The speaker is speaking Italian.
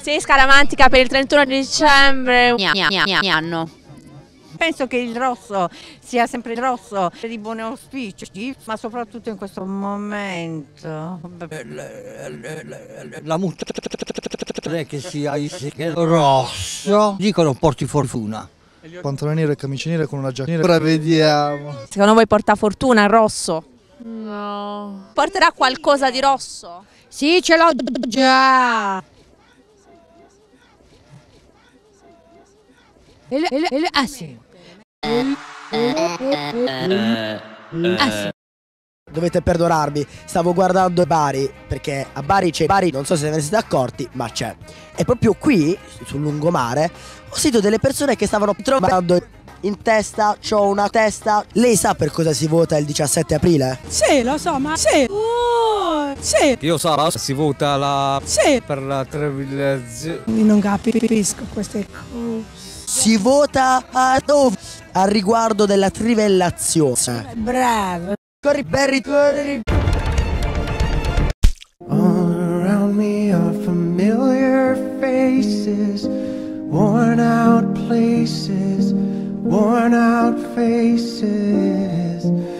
Sei scaramantica per il 31 dicembre. Anno. Penso che il rosso sia sempre il rosso di buoni auspici, ma soprattutto in questo momento. La che sia rosso, dicono porti fortuna. Pantalone nero e camicia nera con una giacca. Ora vediamo. Secondo voi porta fortuna il rosso? No. Porterà qualcosa di rosso? Sì, ce l'ho già. Ah sì. Ah sì. Dovete perdonarmi, stavo guardando Bari, perché a Bari c'è Bari, non so se ve ne siete accorti, ma c'è. E proprio qui, sul lungomare, ho sentito delle persone che stavano trovando in testa, c'ho una testa. Lei sa per cosa si vota il 17 aprile? Sì, lo so, ma sì. Sì. Io so, si vota Sì. per la trivializzazione. Non capisco queste cose. Si vota al riguardo della trivellazione. Bravo. Corri, Berry, corri. All around me are familiar faces, worn out places, worn out faces.